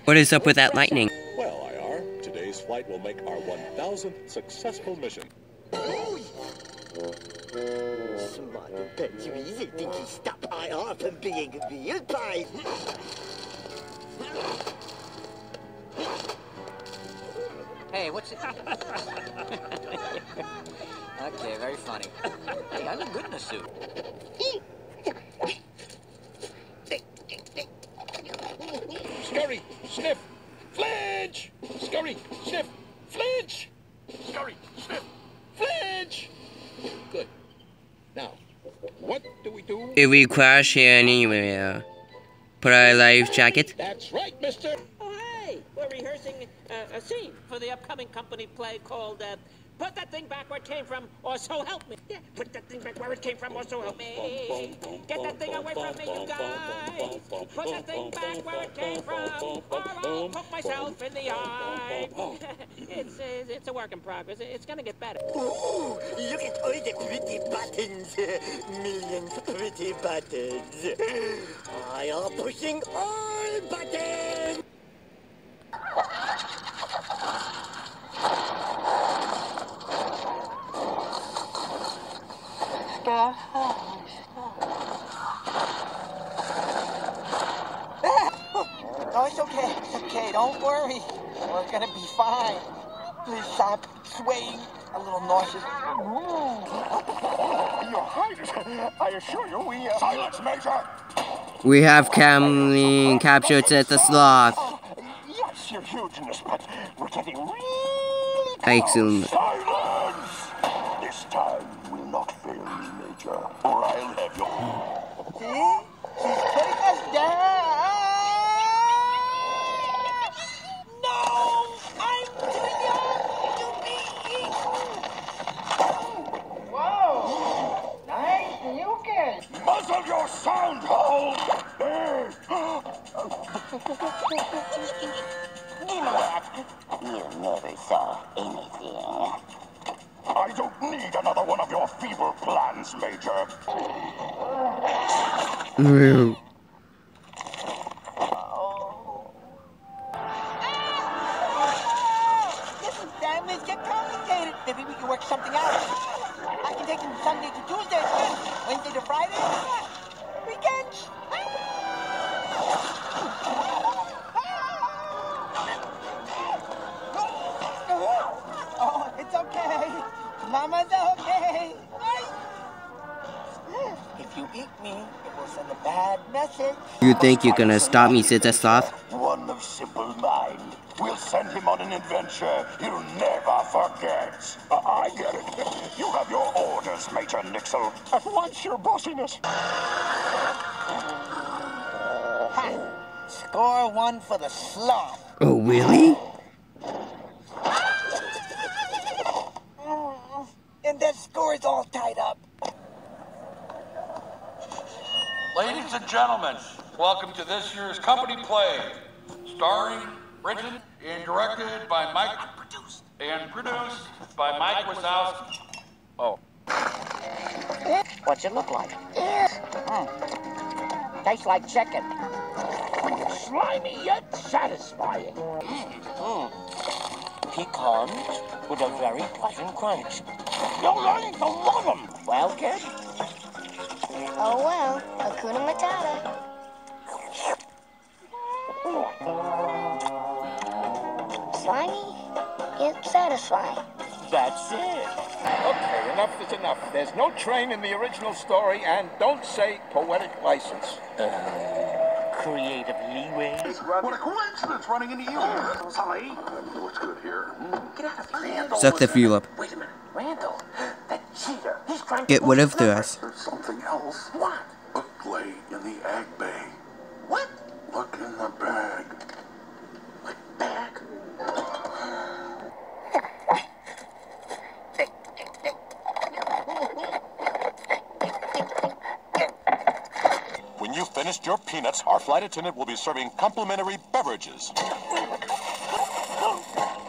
What is up with that lightning? Well, IR, today's flight will make our 1000th successful mission. Smart bet you easy think he stop IR from being real time. Hey, what's it? Okay, very funny. Hey, I look good in a suit. Scurry, sniff, flinch! Scurry, sniff, flinch! Scurry, sniff, flinch! Good. Now, what do we do? If we crash here anywhere, put our life jacket. That's right, mister. Oh, hey, we're rehearsing a scene for the upcoming company play called Put That Thing Back Where It Came From, or So Help Me. Yeah, put that thing back where it came from, or so help me. Get that thing away from me, you guys. Put that thing back where it came from, or I'll poke myself in the eye. It's a work in progress. It's gonna get better. Ooh, look at all the pretty buttons. Millions of pretty buttons. I am pushing all buttons. Oh, it's okay. It's okay. Don't worry. We're gonna be fine. Please stop swaying. A little nauseous. Your Highness, I assure you we... Silence, Major! We have captured the sloth. Yes, your hugeness, but we're getting really close. Excellent. Silence! This time will not fail me, Major, or I'll have you. See? She's putting us down. No! I'm doing it to me. Whoa! Nice mucus. Muzzle your sound hole! You never saw anything. I don't need another one of your feeble plans, Major. This is damage get complicated. Maybe we can work something out. I can take them Sunday to Tuesday, Wednesday to Friday. Weekends. Oh, it's okay. Mama's okay. If you eat me, it will send a bad message. You think you're gonna stop me, Sister Sloth? One of simple mind. We'll send him on an adventure he'll never forget. I get it. You have your orders, Major Nixel. At once, your bossiness. Ha! Score one for the sloth. Oh, really? And that score is all tied up. Ladies and gentlemen, welcome to this year's company play, starring, written, and directed by Mike, and produced by Mike Wazowski. Oh. What's it look like? Tastes like chicken. Slimy yet satisfying. Pecan with a very pleasant crunch. You're learning to love them. Well, kid? Oh well, Hakuna Matata. Slimy, yet satisfying. That's it. Okay, enough is enough. There's no train in the original story, and don't say poetic license. Creative leeway. What a coincidence running into you. Sorry. What's good here? Get out of Randall. Suck the fuel up. Wait a minute. Randall, that cheater. He's trying Get to rid of us. There's something else. What? A play in the egg bay. What? Look in the bag. What bag? When you've finished your peanuts, our flight attendant will be serving complimentary beverages.